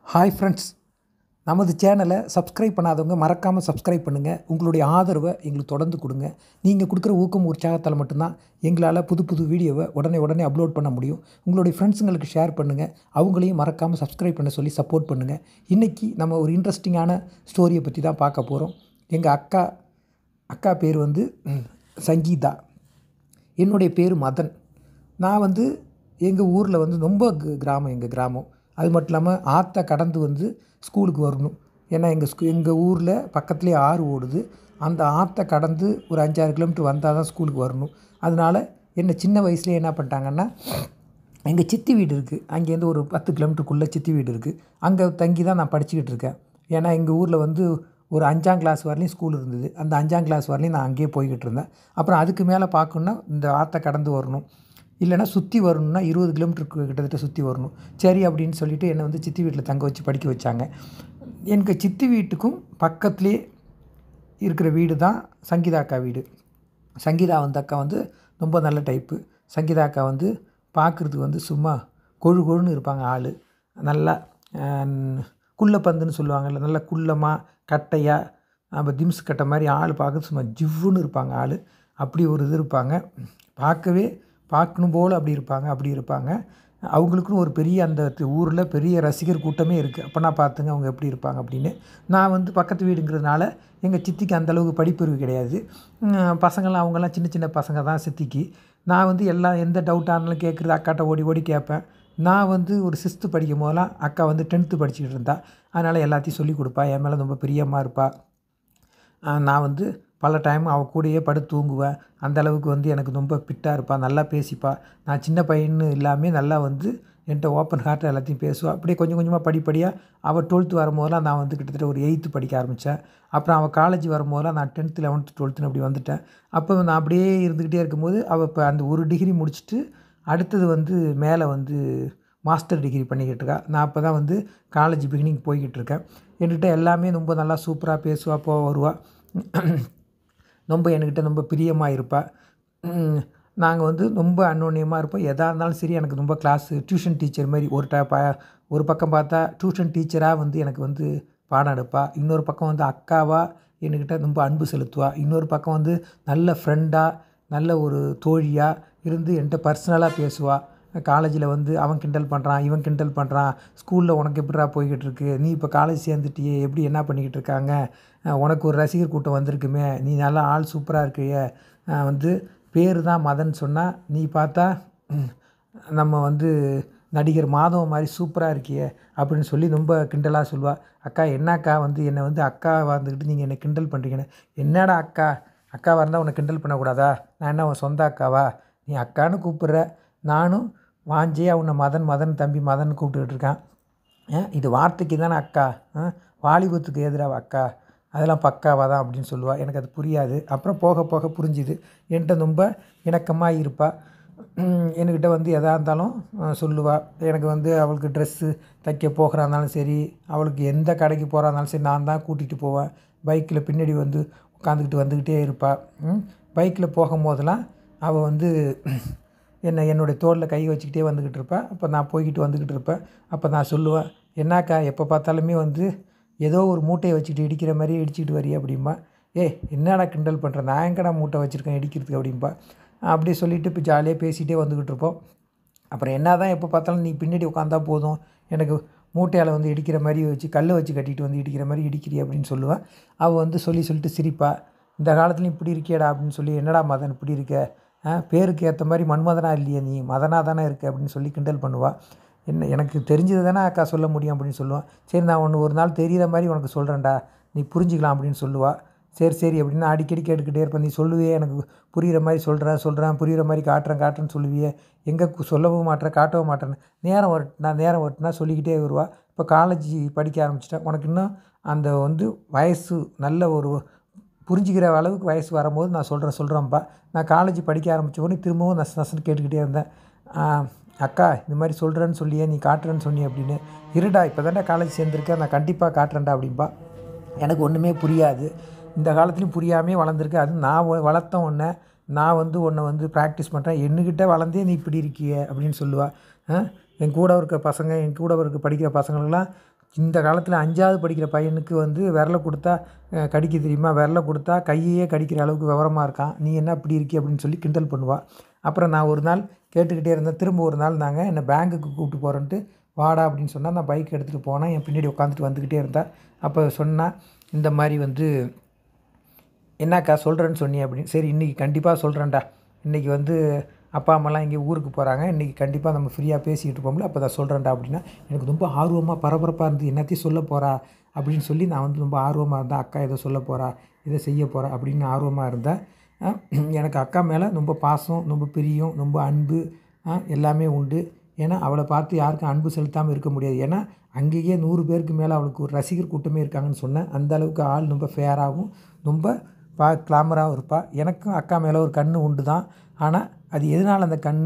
Hi friends, நமது சேனலை subscribe பண்ணாதவங்க மறக்காமல் சப்ஸ்கிரைப் பண்ணுங்கள். உங்களுடைய ஆதரவை எங்களுக்கு தொடர்ந்து கொடுங்க. நீங்கள் கொடுக்குற ஊக்கம் உற்சாகத்தால் மட்டும்தான் எங்களால் புது புது வீடியோவை உடனே அப்லோட் பண்ண முடியும். உங்களுடைய ஃப்ரெண்ட்ஸுங்களுக்கு ஷேர் பண்ணுங்கள். அவங்களையும் மறக்காமல் சப்ஸ்கிரைப் பண்ண சொல்லி சப்போர்ட் பண்ணுங்கள். இன்றைக்கி நம்ம ஒரு இன்ட்ரெஸ்டிங்கான ஸ்டோரியை பற்றி தான் பார்க்க போகிறோம். எங்கள் அக்கா பேர் சங்கீதா. என்னுடைய பேர் மதன். நான் எங்கள் ஊரில் ரொம்ப எங்கள் கிராமம். அது மட்டும் இல்லாமல் ஆற்றை கடந்து ஸ்கூலுக்கு வரணும். ஏன்னா எங்கள் ஊரில் பக்கத்துலேயே ஆறு ஓடுது. அந்த ஆற்றை கடந்து ஒரு 5-6 கிலோமீட்டர் வந்தால் தான் ஸ்கூலுக்கு வரணும். அதனால் என்னை சின்ன வயசுலேயே என்ன பண்ணிட்டாங்கன்னா, எங்கள் சித்தி வீடு இருக்குது. அங்கேருந்து ஒரு 10 கிலோமீட்டருக்குள்ளே சித்தி வீடு இருக்குது. அங்கே தங்கி தான் நான் படிச்சுக்கிட்டு இருக்கேன். ஏன்னா எங்கள் ஊரில் ஒரு 5ஆம் கிளாஸ் வரலையும் ஸ்கூல் இருந்தது. அந்த 5ஆம் கிளாஸ் வரலையும் நான் அங்கேயே போய்கிட்டு இருந்தேன். அப்புறம் அதுக்கு மேலே பார்க்கணுன்னா இந்த ஆற்றை கடந்து வரணும். இல்லைனா சுற்றி வரணுன்னா 20 கிலோமீட்டருக்கு கிட்டத்தட்ட சுற்றி வரணும். சரி அப்படின்னு சொல்லிவிட்டு என்னை சித்தி வீட்டில் தங்க வச்சு படிக்க வச்சாங்க. எனக்கு சித்தி வீட்டுக்கும் பக்கத்துலேயே இருக்கிற வீடு தான் சங்கீதா அக்கா வீடு. சங்கீதா அக்கா ரொம்ப நல்ல டைப்பு. சங்கீதா அக்கா பார்க்குறதுக்கு சும்மா கொழுன்னு இருப்பாங்க. ஆள் நல்லா குள்ளப்பந்துன்னு சொல்லுவாங்கள்ல, நல்லா குள்ளமாக கட்டையாக நம்ம திம்ஸ் கட்டை மாதிரி ஆள் பார்க்க சும்மா ஜிவ்வுன்னு இருப்பாங்க. ஆள் அப்படி ஒரு இது இருப்பாங்க. பார்க்கணும் போல் அப்படி இருப்பாங்க. அவங்களுக்குன்னு ஒரு பெரிய அந்த ஊரில் பெரிய ரசிகர் கூட்டமே இருக்குது. அப்போ நான் பார்த்துங்க அவங்க எப்படி இருப்பாங்க அப்படின்னு. நான் பக்கத்து வீடுங்கிறதுனால எங்கள் சித்திக்கு அந்தளவுக்கு படிப்பறிவு கிடையாது. பசங்களாம் அவங்கெல்லாம் சின்ன சின்ன பசங்க தான் சித்திக்கு. நான் எல்லாம் எந்த டவுட்டாக இருந்தாலும் கேட்குறது அக்காட்ட ஓடி கேட்பேன். நான் ஒரு 6th படிக்கும் போதெல்லாம் அக்கா 10th படிச்சுக்கிட்டு இருந்தா. அதனால் எல்லாத்தையும் சொல்லிக் கொடுப்பா. என் மேலே ரொம்ப பிரியமாக இருப்பாள். நான் பல டைம் அவள் கூடயே படுத்து தூங்குவேன். அந்தளவுக்கு எனக்கு ரொம்ப ஃபிட்டாக இருப்பாள். நல்லா பேசிப்பாள். நான் சின்ன பையன்னு இல்லாமல் நல்லா என்கிட்ட ஓப்பன் ஹார்ட்டாக எல்லாத்தையும் பேசுவாள். அப்படியே கொஞ்சம் கொஞ்சமாக படிப்படியாக அவள் 12th வரும்போதெல்லாம் நான் கிட்டத்தட்ட ஒரு 8th படிக்க ஆரம்பித்தேன். அப்புறம் அவள் காலேஜ் வரும்போதெல்லாம் நான் 10th 11th 12th அப்படி வந்துட்டேன். அப்போ நான் அப்படியே இருந்துக்கிட்டே இருக்கும்போது அவள் இப்போ அந்த ஒரு டிகிரி முடிச்சுட்டு அடுத்தது மேலே மாஸ்டர் டிகிரி பண்ணிக்கிட்டு இருக்கா. நான் அப்போ தான் காலேஜ் பிகினிங் போய்கிட்டு இருக்கேன். என்கிட்ட எல்லாமே ரொம்ப நல்லா சூப்பராக பேசுவாள், வருவாள். என்கிட்ட ரொம்ப பிரியமாக இருப்பாள். நாங்கள் ரொம்ப அன்னோன்யமாக இருப்போம். எதாக இருந்தாலும் சரி, எனக்கு ரொம்ப டியூஷன் டீச்சர் மாதிரி ஒரு பக்கம் பார்த்தா டியூஷன் டீச்சராக எனக்கு பாடம் எடுப்பாள். இன்னொரு பக்கம் அக்காவாக என்கிட்ட ரொம்ப அன்பு செலுத்துவாள். இன்னொரு பக்கம் நல்ல ஃப்ரெண்டாக, நல்ல ஒரு தோழியாக இருந்து என்கிட்ட பர்சனலாக பேசுவாள். காலேஜில் அவன் கிண்டல் பண்ணுறான், இவன் கிண்டல் பண்ணுறான், ஸ்கூலில் உனக்கு எப்படிடா போய்கிட்டு இருக்கு, நீ இப்போ காலேஜ் சேர்ந்துட்டியே, எப்படி என்ன பண்ணிக்கிட்டு இருக்காங்க, உனக்கு ஒரு ரசிகர் கூட்டம் வந்திருக்குமே, நீ நல்லா ஆள் சூப்பராக இருக்கிய, பேர் தான் மதன் சொன்னால் நீ பார்த்தா நம்ம நடிகர் மாதவன் மாதிரி சூப்பராக இருக்கிய அப்படின்னு சொல்லி ரொம்ப கிண்டலாக சொல்லுவாள். அக்கா என்னக்கா என்னை அக்கா வந்துக்கிட்டு நீங்கள் என்னை கிண்டல் பண்ணுறீங்கன்னு. என்னடா அக்காவாக இருந்தால் உன்னை கிண்டல் பண்ணக்கூடாதா? நான் என்ன உன் சொந்த அக்காவா? நீ அக்கான்னு கூப்பிட்ற, நானும் வாஞ்சியாக உன்னை மதன் தம்பி மதன் கூப்பிட்டுக்கிட்டு இருக்கான். இது வார்த்தைக்கு தானே அக்கா, வாலிபத்துக்கு எதிராக அக்கா, அதெல்லாம் பக்காவாக தான் அப்படின்னு சொல்லுவாள். எனக்கு அது புரியாது. அப்புறம் போக போக புரிஞ்சுது. என்கிட்ட ரொம்ப இணக்கமாக இருப்பாள். என்கிட்ட எதாக இருந்தாலும் சொல்லுவாள். எனக்கு அவளுக்கு ட்ரெஸ்ஸு தைக்க போகிறா இருந்தாலும் சரி, அவளுக்கு எந்த கடைக்கு போகிறா இருந்தாலும் சரி, நான் தான் கூட்டிகிட்டு போவேன். பைக்கில் பின்னாடி உட்காந்துக்கிட்டு வந்துக்கிட்டே இருப்பாள். பைக்கில் போகும்போதெல்லாம் அவள் என்னுடைய தோளில் கை வச்சுக்கிட்டே வந்துக்கிட்டு இருப்பேன். அப்போ நான் போய்கிட்டு வந்துக்கிட்டு இருப்பேன். அப்போ நான் சொல்லுவேன், என்னக்கா எப்போ பார்த்தாலுமே ஏதோ ஒரு மூட்டையை வச்சுக்கிட்டு இடிக்கிற மாதிரியே இடிச்சிக்கிட்டு வரியே அப்படிம்பா. என்னடா கிண்டல் பண்ணுற, நான் எங்கடா மூட்டை வச்சுருக்கேன் இடிக்கிறதுக்கு அப்படிம்பா. அப்படி சொல்லிவிட்டு இப்போ ஜாலியாக பேசிகிட்டே வந்துக்கிட்டு இருப்போம். அப்புறம் என்ன தான் எப்போ பார்த்தாலும் நீ பின்னாடி உட்காந்தா போதும், எனக்கு மூட்டையால் இடிக்கிற மாதிரி வச்சு கல்லை வச்சு கட்டிட்டு இடிக்கிற மாதிரி இடிக்கிறீ அப்படின்னு சொல்லுவேன். அவள் சொல்லிட்டு சிரிப்பா. இந்த காலத்துலையும் இப்படி இருக்கியடா அப்படின்னு சொல்லி, என்னடா மதன் இப்படி இருக்க, பேருக்கு ஏற்ற மாதிரி மன்மதனா இல்லையே, நீ மதனாக தானே இருக்க அப்படின்னு சொல்லி கிண்டல் பண்ணுவாள். எனக்கு தெரிஞ்சது தானே அக்கா சொல்ல முடியும் அப்படின்னு சொல்லுவான். சரி, நான் ஒரு நாள் தெரிகிற மாதிரி உனக்கு சொல்கிறேன்டா, நீ புரிஞ்சிக்கலாம் அப்படின்னு சொல்லுவாள். சரி அப்படின்னு அடிக்கடி கேட்டுக்கிட்டே இருப்பேன். நீ சொல்லுவியே, எனக்கு புரிகிற மாதிரி சொல்கிறேன், புரிகிற மாதிரி காட்டுறேன்னு சொல்லுவியே, எங்கே சொல்லவும் மாட்டேன், காட்டவும் மாட்டேன்னு. நேரம் வரட்டுனா சொல்லிக்கிட்டே வருவாள். இப்போ காலேஜ் படிக்க ஆரம்பிச்சிட்டேன். உனக்கு இன்னும் அந்த வயசு நல்ல ஒரு புரிஞ்சிக்கிற அளவுக்கு வயசு வரும்போது நான் சொல்கிறேன்ப்பா. நான் காலேஜ் படிக்க ஆரம்பித்த உடனே திரும்பவும் நசுன்னு கேட்டுக்கிட்டே இருந்தேன். அக்கா இந்த மாதிரி சொல்கிறேன்னு சொல்லியே, நீ காட்டுறேன்னு சொன்னி அப்படின்னு. இருடா இப்போ தான்டா காலேஜ் சேர்ந்துருக்கேன், நான் கண்டிப்பாக காட்டுறேன்டா அப்படின்பா. எனக்கு ஒன்றுமே புரியாது. இந்த காலத்துலேயும் புரியாமே வளர்ந்துருக்கு. அது நான் வளர்த்த உடனே நான் உன்னை ப்ராக்டிஸ் பண்ணுறேன், என்கிட்ட வளர்ந்தே நீ இப்படி இருக்கிய அப்படின்னு சொல்லுவாள். என் கூட இருக்க படிக்கிற பசங்களுக்கெல்லாம் இந்த காலத்தில் 5வது படிக்கிற பையனுக்கு வந்து விரல கொடுத்தா கடிக்க தெரியுமா, விரல கொடுத்தா கையையே கடிக்கிற அளவுக்கு விவரமாக இருக்கான், நீ என்ன இப்படி இருக்கே அப்படின்னு சொல்லி கிண்டல் பண்ணுவாள். அப்புறம் நான் ஒரு நாள் கேட்டுக்கிட்டே இருந்தேன். திரும்ப ஒரு நாள் என்னை பேங்குக்கு கூப்பிட்டு போகிறேன்ட்டு வாடா அப்படின்னு சொன்னால் நான் பைக் எடுத்துகிட்டு போனேன். என் பின்னாடி உட்காந்துட்டு வந்துக்கிட்டே இருந்தேன். அப்போ சொன்னால் இந்த மாதிரி வந்து என்னக்கா சொல்கிறேன்னு சொன்னி அப்படின்னு. சரி இன்றைக்கி கண்டிப்பாக சொல்கிறேன்டா, இன்றைக்கி வந்து அப்பா அம்மாலாம் எங்கேயும் ஊருக்கு போகிறாங்க, இன்றைக்கி கண்டிப்பாக நம்ம ஃப்ரீயாக பேசிக்கிட்டு போகல, அப்போ தான் சொல்கிறேன்டா அப்படின்னா. எனக்கு ரொம்ப ஆர்வமாக பரபரப்பாக இருந்து என்னத்தையும் சொல்ல போகிறா அப்படின்னு சொல்லி நான் வந்து ரொம்ப ஆர்வமாக இருந்தேன். அக்கா இதை சொல்ல போகிறா, இதை செய்ய போகிறா அப்படின்னு ஆர்வமாக இருந்தேன். எனக்கு அக்கா மேலே ரொம்ப பாசம், ரொம்ப பிரியம், ரொம்ப அன்பு எல்லாமே உண்டு. ஏன்னா அவளை பார்த்து யாருக்கும் அன்பு செலுத்தாமல் இருக்க முடியாது. ஏன்னா அங்கேயே 100 பேருக்கு மேலே அவளுக்கு ஒரு ரசிகர் கூட்டமே இருக்காங்கன்னு சொன்னேன். அந்த அளவுக்கு ஆள் ரொம்ப ஃபேராகவும் ரொம்ப கிளாமராகவும் இருப்பாள். எனக்கும் அக்கா மேலே ஒரு கண் உண்டு தான். ஆனால் அது எதனால் அந்த கண்,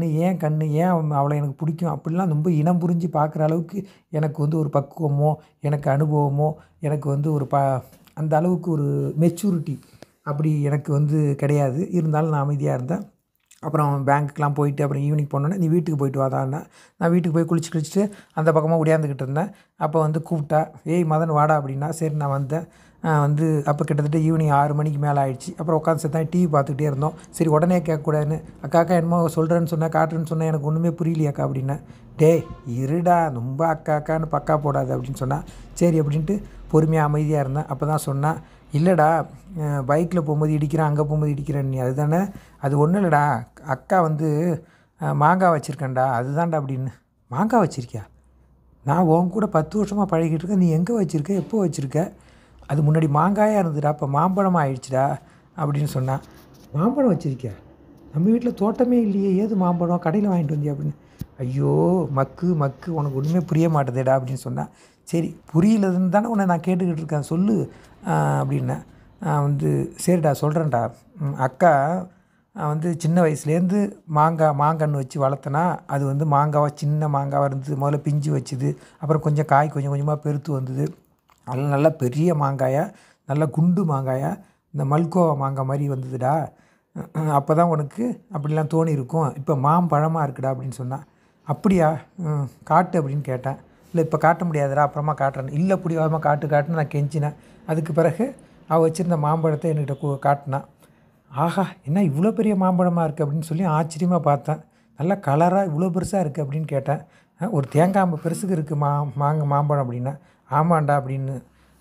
ஏன் அவளை எனக்கு பிடிக்கும் அப்படிலாம் ரொம்ப இனம் புரிஞ்சு பார்க்குற அளவுக்கு எனக்கு வந்து ஒரு பக்குவமோ, எனக்கு அனுபவமோ, எனக்கு வந்து ஒரு அந்த அளவுக்கு ஒரு மெச்சூரிட்டி அப்படி எனக்கு வந்து கிடையாது. இருந்தாலும் நான் அமைதியாக இருந்தேன். அப்புறம் பேங்க்குக்கெலாம் போயிட்டு அப்புறம் ஈவினிங் போனோன்னே நீ வீட்டுக்கு போயிட்டு வாடான்னா, நான் வீட்டுக்கு போய் குளிச்சுட்டு அந்த பக்கமாக ஓடியாந்துக்கிட்டு இருந்தேன். அப்போ வந்து கூப்பிட்டா, ஏய் மதன் வாடா அப்படின்னா. சரி நான் வந்தேன். வந்து அப்போ கிட்டத்தட்ட ஈவினிங் 6 மணிக்கு மேலே ஆயிடுச்சு. அப்புறம் உட்காந்து சேர்த்தா டிவி பார்த்துக்கிட்டே இருந்தோம். சரி உடனே கேட்கக்கூடாதுன்னு, அக்கா என்னமோ சொல்கிறேன்னு சொன்னேன், காட்டுறேன்னு சொன்னேன், எனக்கு ஒன்றுமே புரியலையாக்கா அப்படின்னேன். டேய் இருடா, ரொம்ப அக்கான்னு பக்கா போடாது அப்படின்னு சொன்னால். சரி அப்படின்ட்டு பொறுமையாக அமைதியாக இருந்தேன். அப்போ தான் சொன்னால், இல்லைடா பைக்கில் போகும்போது இடிக்கிறேன், அங்கே போகும்போது இடிக்கிறேன் நீ, அதுதானே, அது ஒன்றும் இல்லைடா, அக்கா வந்து மாங்காய் வச்சுருக்கேன்டா அதுதான்டா அப்படின்னு. மாங்காய் வச்சுருக்கியா? நான் உன் கூட 10 வருஷமாக பழகிட்டு இருக்கேன், நீ எங்கே வச்சுருக்க, எப்போ வச்சுருக்க? அது முன்னாடி மாங்காயாக இருந்துடா, இப்போ மாம்பழமாக ஆயிடுச்சுடா அப்படின்னு சொன்னான். மாம்பழம் வச்சுருக்கியா? நம்ம வீட்டில் தோட்டமே இல்லையே, ஏது மாம்பழம் கடையில் வாங்கிட்டு வந்தியா அப்படின்னு. ஐயோ மக்கு உனக்கு ஒன்றுமே புரிய மாட்டேதேடா அப்படின்னு சொன்னான். சரி புரியலதுன்னு தானே உன்னை நான் கேட்டுக்கிட்டு இருக்கேன், சொல்லு அப்படின்னேன். வந்து சரிடா சொல்கிறேன்டா, அக்கா வந்து சின்ன வயசுலேருந்து மாங்கன்று வச்சு வளர்த்தனா, அது வந்து மாங்காவாக சின்ன மாங்காவாக இருந்தது. முதல்ல பிஞ்சு வச்சுது, அப்புறம் கொஞ்சம் காய் கொஞ்சம் கொஞ்சமாக பெருத்து வந்தது. அதில் நல்லா பெரிய மாங்காயாக, நல்லா குண்டு மாங்காயாக, இந்த மல்கோவா மாங்காய் மாதிரி வந்ததுடா. அப்போ தான் உனக்கு அப்படிலாம் தோணி இருக்கும், இப்போ மாம்பழமாக இருக்குடா அப்படின்னு சொன்னான். அப்படியா, காட்டு அப்படின்னு கேட்டேன். இல்லை இப்போ காட்ட முடியாதுடா, அப்புறமா காட்டுறேன். இல்லை பிடிவாதமாக காட்டுன்னு நான் கெஞ்சினேன். அதுக்கு பிறகு அவள் வச்சுருந்த மாம்பழத்தை என்கிட்ட காட்டினான். ஆஹா என்ன இவ்வளோ பெரிய மாம்பழமாக இருக்குது அப்படின்னு சொல்லி ஆச்சரியமாக பார்த்தேன். நல்லா கலராக இவ்வளோ பெருசாக இருக்குது அப்படின்னு கேட்டேன். ஒரு தேங்காய் பெருசுக்கு இருக்குது மாம்பழம் அப்படின்னா. ஆமாண்டா அப்படின்னு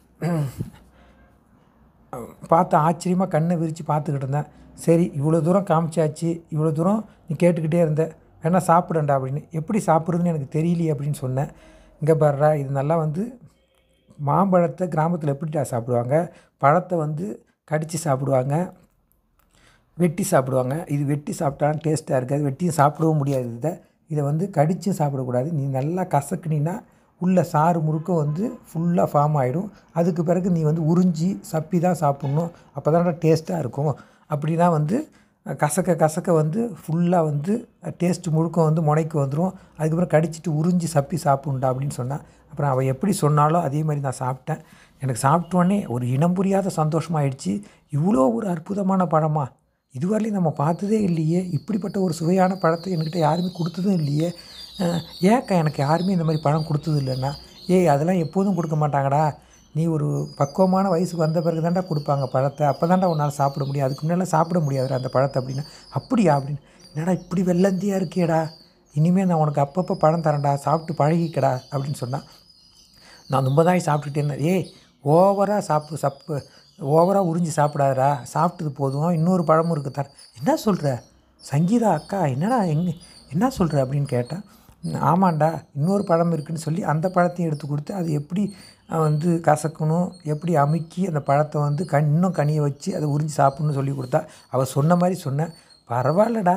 பார்த்து ஆச்சரியமாக கண்ணை விரித்து பார்த்துக்கிட்டு இருந்தேன். சரி இவ்வளோ தூரம் காமிச்சாச்சு, இவ்வளோ தூரம் நீ கேட்டுக்கிட்டே இருந்த, வேணா சாப்பிடண்டா அப்படின்னு. எப்படி சாப்பிட்றதுன்னு எனக்கு தெரியலையே அப்படின்னு சொன்னேன். இங்கே பாருடா, இது நல்லா வந்து மாம்பழத்தை கிராமத்தில் எப்படிடா சாப்பிடுவாங்க, பழத்தை வந்து கடித்து சாப்பிடுவாங்க, வெட்டி சாப்பிடுவாங்க. இது வெட்டி சாப்பிட்டாலும் டேஸ்ட்டாக இருக்காது, வெட்டியும் சாப்பிடவும் முடியாது. இதை வந்து கடிச்சும் சாப்பிடக்கூடாது. நீ நல்லா கசக்குனின்னா உள்ள சாறு முறுக்க வந்து ஃபுல்லாக ஃபார்ம் ஆகிடும். அதுக்கு பிறகு நீ வந்து உறிஞ்சி சப்பி தான் சாப்பிட்ணும், அப்போ தான் டேஸ்ட்டாக இருக்கும். அப்படின்னா வந்து கசக்க வந்து ஃபுல்லாக வந்து டேஸ்ட்டு முழுக்க வந்து முனைக்கு வந்துடும். அதுக்கப்புறம் கடிச்சிட்டு உறிஞ்சி சப்பி சாப்பிட்ணுண்டா அப்படின்னு சொன்னான். அப்புறம் அவள் எப்படி சொன்னாலும் அதே மாதிரி நான் சாப்பிட்டேன். எனக்கு சாப்பிட்டோன்னே ஒரு இனம் புரியாத சந்தோஷமாயிடுச்சு. இவ்வளோ ஒரு அற்புதமான பழமா, இதுவரையிலும் நம்ம பார்த்ததே இல்லையே, இப்படிப்பட்ட ஒரு சுவையான பழத்தை என்கிட்ட யாருமே கொடுத்ததும் இல்லையே, ஏன்க்கா எனக்கு யாருமே இந்த மாதிரி பழம் கொடுத்தது இல்லைன்னா. ஏய் அதெல்லாம் எப்போதும் கொடுக்க மாட்டாங்கடா, நீ ஒரு பக்குவமான வயசுக்கு வந்த பிறகு தான்டா கொடுப்பாங்க பழத்தை, அப்போ தான்டா உன்னால் சாப்பிட முடியும், அதுக்கு முன்னெல்லாம் சாப்பிட முடியாதுடா அந்த பழத்தை அப்படின்னா. அப்படியா அப்படின்னு. என்னடா இப்படி வெள்ளந்தியாக இருக்கேடா, இனிமேல் நான் உனக்கு அப்பப்போ பழம் தரேன்டா, சாப்பிட்டு பழகிக்கடா அப்படின்னு சொன்னான். நான் ரொம்ப தான் சாப்பிட்டுட்டே இருந்தேன். ஏய் ஓவராக ஓவராக உறிஞ்சி சாப்பிடாதடா, சாப்பிட்டது போதும், இன்னொரு பழமும் இருக்குது தர. என்ன சொல்கிற சங்கீதா அக்கா, என்னடா என்ன சொல்கிற அப்படின்னு கேட்டேன். ஆமாண்டா இன்னொரு பழம் இருக்குதுன்னு சொல்லி அந்த பழத்தையும் எடுத்து கொடுத்து அது எப்படி வந்து கசக்கணும், எப்படி அமுக்கி அந்த பழத்தை வந்து இன்னும் கனியை வச்சு அதை உறிஞ்சி சாப்பிட்ணுன்னு சொல்லி கொடுத்தா. அவள் சொன்ன மாதிரி சொன்னேன். பரவாயில்லடா,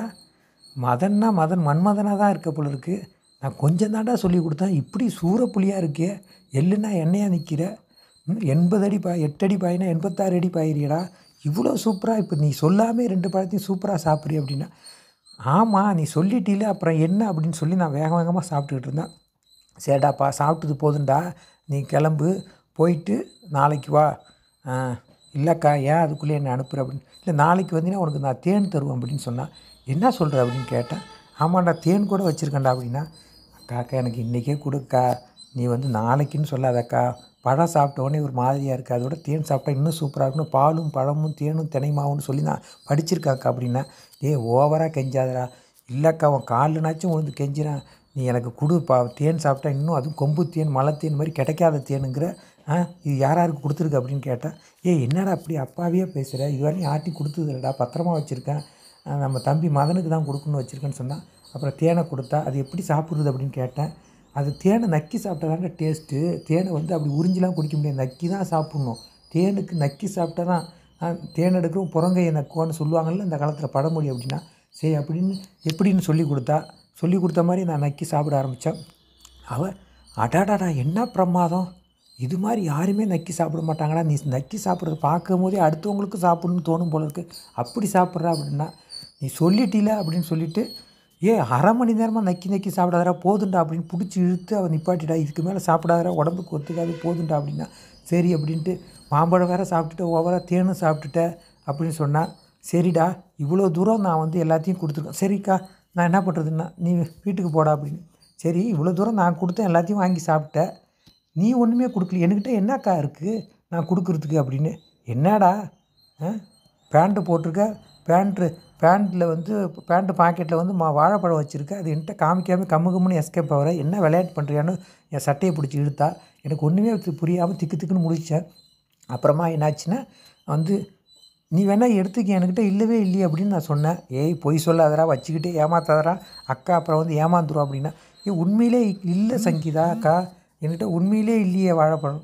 மன்மதனாக தான் இருக்க போல இருக்குது, நான் கொஞ்சம் தாண்டா சொல்லி கொடுத்தேன், இப்படி சூறப்புலியாக இருக்கே, எள்ளுன்னா எண்ணெயாக நிற்கிற, 80 அடி 8 அடி பாயினா 86 அடி பாயிறியடா, இவ்வளோ சூப்பராக இப்போ நீ சொல்லாமல் 2 பழத்தையும் சூப்பராக சாப்பிட்றிய அப்படின்னா. ஆமாம் நீ சொல்லிட்டீல அப்புறம் என்ன அப்படின்னு சொல்லி நான் வேகமாக சாப்பிட்டுக்கிட்டு இருந்தேன். சரிடாப்பா சாப்பிட்டது போதுண்டா, நீ கிளம்பு, போயிட்டு நாளைக்கு வா. இல்லைக்கா ஏன் அதுக்குள்ளே என்னை அனுப்புகிற அப்படின்னு. இல்லை நாளைக்கு வந்தீங்கன்னா உனக்கு நான் தேன் தருவேன் அப்படின்னு சொன்னான். என்ன சொல்கிற அப்படின்னு கேட்டேன். ஆமாண்டா தேன் கூட வச்சுருக்கேன்டா அப்படின்னா. அக்கா எனக்கு இன்றைக்கே கொடுக்கா, நீ வந்து நாளைக்குன்னு சொல்லாதக்கா, பழம் சாப்பிட்ட உடனே ஒரு மாதிரியாக இருக்குது, அதோட தேன் சாப்பிட்டா இன்னும் சூப்பராக இருக்குன்னு பாலும் பழமும் தேனும் தினை மாவுன்னு சொல்லி நான் படிச்சிருக்கேன்க்கா அப்படின்னேன். ஏய் ஓவராக கெஞ்சாதடா. இல்லைக்கா உன் கால்லனாச்சும் விழுந்து கெஞ்சிறேன், நீ எனக்கு கொடுப்பா, தேன் சாப்பிட்டா இன்னும் அதுவும் கொம்பு தேன் மலை தேன் மாதிரி கிடைக்காத தேனுங்கிற, இது யாருக்கு கொடுத்துருக்கு அப்படின்னு கேட்டேன். ஏய் என்னடா அப்படி அப்பாவியாக பேசுகிற, இதுவரையும் யார்ட்டையும் கொடுத்தது இல்லைடா, பத்திரமா வச்சுருக்கேன், நம்ம தம்பி மதனுக்கு தான் கொடுக்கணும்னு வச்சுருக்கேன்னு சொன்னான். அப்புறம் தேனை கொடுத்தா, அது எப்படி சாப்பிட்றது அப்படின்னு கேட்டேன். அது தேனை நக்கி சாப்பிட்டா தாங்க டேஸ்ட்டு. தேனை வந்து அப்படி உறிஞ்சிலாம் குடிக்க முடியாது, நக்கி தான் சாப்பிட்ணும். தேனுக்கு நக்கி சாப்பிட்டா தான் தேன் எடுக்கிறோம் புறங்கையை நக்குவான்னு சொல்லுவாங்கள்ல இந்த காலத்தில் பழமொழி. அப்படின்னா சரி அப்படின்னு எப்படின்னு சொல்லி கொடுத்த மாதிரி நான் நக்கி சாப்பிட ஆரம்பித்தேன். அவள் அடாடாடா என்ன பிரமாதம், இது மாதிரி யாருமே நக்கி சாப்பிட மாட்டாங்கடா, நீ நக்கி சாப்பிட்றத பார்க்கும் போதே அடுத்தவங்களுக்கு சாப்பிட்ணுன்னு தோணும் போல இருக்குது, அப்படி சாப்பிட்றா அப்படின்னா. நீ சொல்லிட்டில அப்படின்னு சொல்லிவிட்டு, அரை மணி நேரமாக நக்கி சாப்பிடாதரா போதுண்டா அப்படின்னு பிடிச்சி இழுத்து அவள் நிப்பாட்டிட்டா. இதுக்கு மேலே சாப்பிடாதரா, உடம்புக்கு ஒத்துக்காது, போதுண்டா அப்படின்னா. சரி அப்படின்ட்டு மாம்பழம் வேறு சாப்பிட்டுட்டு ஓவராக தேனும் சாப்பிட்டுட்ட அப்படின்னு சொன்னால், சரிடா இவ்வளோ தூரம் நான் வந்து எல்லாத்தையும் கொடுத்துருக்கேன், சரிக்கா நான் என்ன பண்ணுறதுன்னா நீ வீட்டுக்கு போடா அப்படின்னு. சரி இவ்வளோ தூரம் நான் கொடுத்தேன், எல்லாத்தையும் வாங்கி சாப்பிட்டேன், நீ ஒன்றுமே கொடுக்கல, என்கிட்ட என்னக்கா இருக்குது நான் கொடுக்குறதுக்கு அப்படின்னு. என்னடா பேண்ட்டு போட்டிருக்க, பேண்ட்டில் வந்து பேண்ட்டு பாக்கெட்டில் வந்து வாழைப்பழம் வச்சுருக்க, அது என்கிட்ட காமிக்காமல் கம்முன்னு எஸ்கேப் ஆகிற, என்ன விளையாட்டு பண்ணுறியான்னு என் சட்டையை பிடிச்சி இழுத்தா. எனக்கு ஒன்றுமே புரியாமல் திக்குன்னு முடித்தேன். அப்புறமா என்னாச்சுன்னா வந்து, நீ வேணால் எடுத்துக்க, என்கிட்ட இல்லவே இல்லையே அப்படின்னு நான் சொன்னேன். பொய் சொல்லாதடா, வச்சுக்கிட்டே ஏமாத்தாதடா, அக்கா அப்புறம் வந்து ஏமாந்துரும் அப்படின்னா. உண்மையிலே இல்லை சங்கீதா அக்கா, என்கிட்ட உண்மையிலே இல்லையே வாழைப்பழம்.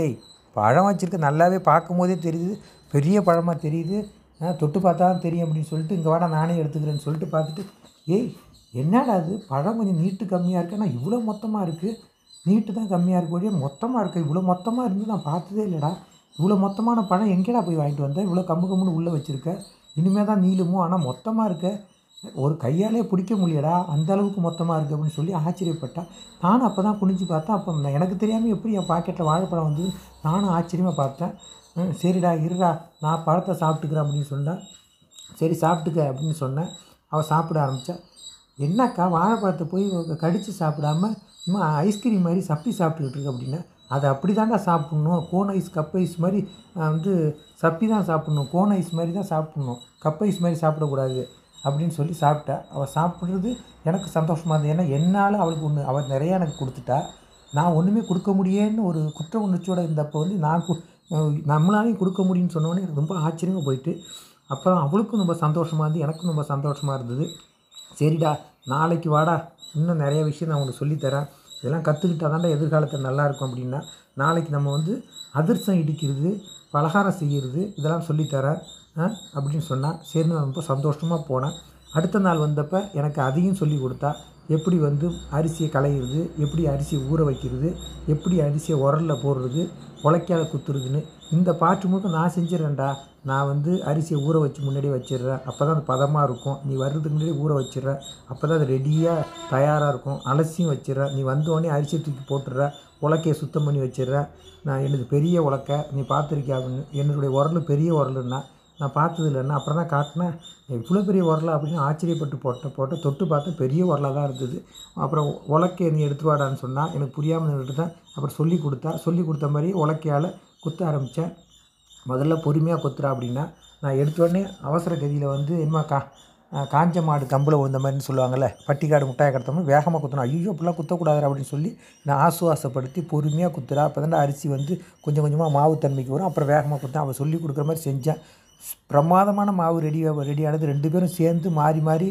பழம் வச்சுருக்க, நல்லாவே பார்க்கும் போதே தெரியுது, பெரிய பழமாக தெரியுது, தொட்டு பார்த்தா தான் தெரியும் அப்படின்னு சொல்லிட்டு, இங்கே வாடா நானே எடுத்துக்கிறேன்னு சொல்லிட்டு பார்த்துட்டு, என்னடா அது பழம் கொஞ்சம் நீட்டு கம்மியாக இருக்குது, ஆனால் இவ்வளோ மொத்தமாக இருக்குது, நீட்டு தான் கம்மியாக இருக்க வழியே மொத்தமாக இருக்குது, இவ்வளோ மொத்தமாக இருந்து நான் பார்த்ததே இல்லைடா, இவ்வளோ மொத்தமான பழம் எங்கேடா போய் வாங்கிட்டு வந்தேன், இவ்வளோ கம்முன்னு உள்ளே வச்சுருக்க, இனிமேல் தான் நீளுமோ, ஆனால் மொத்தமாக இருக்க, ஒரு கையாலே பிடிக்க முடியலடா, அந்தளவுக்கு மொத்தமாக இருக்குது அப்படின்னு சொல்லி ஆச்சரியப்பட்டா. நானும் அப்போ தான் குனிஞ்சு பார்த்தேன். அப்போ எனக்கு தெரியாமல் எப்படி என் பாக்கெட்டில் வாழைப்பழம் வந்தது நானும் ஆச்சரியமாக பார்த்தேன். சரிடா இருடா நான் பழத்தை சாப்பிட்டுக்கிறேன் அப்படின்னு சொன்னேன். சரி சாப்பிட்டுக்க அப்படின்னு சொன்னேன். அவள் சாப்பிட ஆரம்பித்தா. என்னக்கா வாழைப்பழத்தை போய் கடித்து சாப்பிடாம இன்னும் ஐஸ்கிரீம் மாதிரி சப்பி சாப்பிட்டுக்கிட்டு இருக்கு அப்படின்னா, அதை அப்படி தாண்டா சாப்பிட்ணும், கோன் ஐஸ் கப் ஐஸ் மாதிரி வந்து சப்பி தான் சாப்பிட்ணும், கோன் ஐஸ் மாதிரி தான் சாப்பிட்ணும், கப் ஐஸ் மாதிரி சாப்பிடக்கூடாது அப்படின்னு சொல்லி சாப்பிட்டா. அவள் சாப்பிட்றது எனக்கு சந்தோஷமாக இருந்தது. ஏன்னா என்னால் அவளுக்கு அவள் நிறையா எனக்கு கொடுத்துட்டா, நான் ஒன்றுமே கொடுக்க முடியேன்னு ஒரு குற்ற உணர்ச்சியோடு இருந்தப்போ வந்து நம்மளாலையும் கொடுக்க முடியும்னு சொன்னோன்னே எனக்கு ரொம்ப ஆச்சரியமாக போயிட்டு, அப்புறம் அவளுக்கும் ரொம்ப சந்தோஷமாக இருந்தது, எனக்கும் ரொம்ப சந்தோஷமாக இருந்தது. சரிடா நாளைக்கு வாடா, இன்னும் நிறைய விஷயம் நான் உனக்கு சொல்லித்தரேன், இதெல்லாம் கற்றுக்கிட்டா தாண்டா எதிர்காலத்தில் நல்லாயிருக்கும் அப்படின்னா. நாளைக்கு நம்ம வந்து அதிரசம் இடிக்கிறது, பலகாரம் செய்கிறது, இதெல்லாம் சொல்லித்தரேன் அப்படின்னு சொன்னால். சரின்னு நான் ரொம்ப சந்தோஷமாக போனேன். அடுத்த நாள் வந்தப்போ எனக்கு அதையும் சொல்லி கொடுத்தா. எப்படி வந்து அரிசியை களையிறது, எப்படி அரிசியை ஊற வைக்கிறது, எப்படி அரிசியை உரலில் போடுறது, உலக்கையால் குத்துறதுன்னு. இந்த பாட்டு முழுக்க நான் செஞ்சிடறேன்டா. நான் வந்து அரிசியை ஊற வச்சு முன்னாடியே வச்சிடுறேன், அப்போ தான் அது பதமாக இருக்கும். நீ வர்றதுக்கு முன்னாடியே ஊற வச்சிடுறேன், அப்போ தான் அது ரெடியாக தயாராக இருக்கும். அலசியும் வச்சிடுறேன், நீ வந்தோடனே அரிசியை தூக்கி போட்டுடுற, உலக்கையை சுத்தம் பண்ணி வச்சிடுறேன். நான் எனது பெரிய உலக்கை நீ பார்த்துருக்கியா அப்படின்னு. என்னுடைய உரல் பெரிய உரலுன்னா நான் பார்த்தது இல்லைன்னா. அப்புறம் தான் காட்டினேன், இவ்வளோ பெரிய உரலா அப்படின்னு ஆச்சரியப்பட்டு போட்ட தொட்டு பார்த்தா பெரிய உரலாக தான் இருந்தது. அப்புறம் உலக்கையை நீ எடுத்துட்டு வாடான்னு சொன்னால் எனக்கு புரியாமல் நின்றுட்டு தான். அப்புறம் சொல்லி கொடுத்த மாதிரி உலக்கையால் குத்த ஆரம்பித்தேன். முதல்ல பொறுமையாக கொத்துறா அப்படின்னா, நான் எடுத்த உடனே அவசர கதியில் வந்து என்னமா காஞ்ச மாடு கம்பில் விழுந்த மாதிரின்னு சொல்லுவாங்கள்ல, பட்டிக்காடு முட்டாயை கடத்தாமல் வேகமாக குத்தணும். ஐயோ அப்படிலாம் குத்தக்கூடாது அப்படின்னு சொல்லி நான் ஆசுவாசப்படுத்தி பொறுமையாக குத்துறா. அப்போ தான் அரிசி வந்து கொஞ்சம் கொஞ்சமாக மாவு தன்மைக்கு வரும். அப்புறம் வேகமாக குத்தேன். அவள் சொல்லி கொடுக்குற மாதிரி செஞ்சேன். பிரமாதமான மாவு ரெடியானது. 2 பேரும் சேர்ந்து மாறி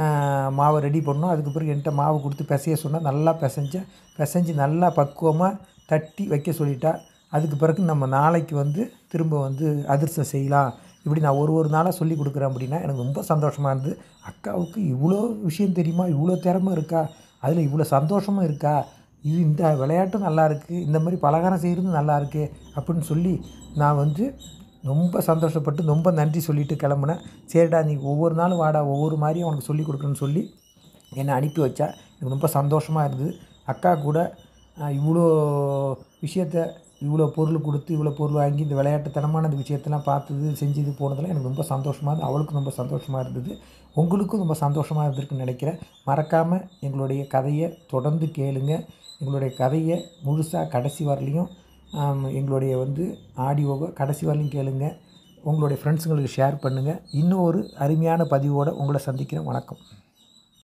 மாவை ரெடி பண்ணோம். அதுக்கு பிறகு என்கிட்ட மாவு கொடுத்து பிசைய சொன்னால் நல்லா பிசைஞ்சு நல்லா பக்குவமாக தட்டி வைக்க சொல்லிட்டா. அதுக்கு பிறகு நம்ம நாளைக்கு வந்து திரும்ப வந்து அதிரசம் செய்யலாம். இப்படி நான் ஒரு நாளாக சொல்லி கொடுக்குறேன் அப்படின்னா எனக்கு ரொம்ப சந்தோஷமாக இருந்தது. அக்காவுக்கு இவ்வளோ விஷயம் தெரியுமா, இவ்வளோ திறமை இருக்கா, அதில் இவ்வளோ சந்தோஷமும் இருக்கா, இந்த விளையாட்டும் நல்லாயிருக்கு, இந்த மாதிரி பலகாரம் செய்கிறதும் நல்லாயிருக்கு அப்படின்னு சொல்லி நான் வந்து ரொம்ப சந்தோஷப்பட்டு ரொம்ப நன்றி சொல்லிவிட்டு கிளம்புனேன். சரிடா நீ ஒவ்வொரு நாளும் வாடா, ஒவ்வொரு மாதிரியும் உனக்கு சொல்லிக் கொடுக்குறேன்னு சொல்லி என்னை அனுப்பி வச்சா. எனக்கு ரொம்ப சந்தோஷமாக இருந்தது. அக்கா கூட இவ்வளோ விஷயத்த இவ்வளோ பொருள் கொடுத்து இவ்வளோ பொருள் வாங்கி இந்த விளையாட்டுத்தனமான இந்த விஷயத்தெல்லாம் பார்த்தது செஞ்சது போனதெல்லாம் எனக்கு ரொம்ப சந்தோஷமாக இருந்தது. அவளுக்கும் ரொம்ப சந்தோஷமாக இருந்தது. உங்களுக்கும் ரொம்ப சந்தோஷமாக இருந்திருக்குன்னு நினைக்கிறேன். மறக்காமல் எங்களுடைய கதையை தொடர்ந்து கேளுங்க. எங்களுடைய கதையை முழுசாக கடைசி வரலையும் எங்களுடைய ஆடியோவை கடைசி வரலையும் கேளுங்க. உங்களுடைய ஃப்ரெண்ட்ஸுங்களுக்கு ஷேர் பண்ணுங்கள். இன்னும் ஒரு அருமையான பதிவோடு உங்களை சந்திக்கிறேன். வணக்கம்.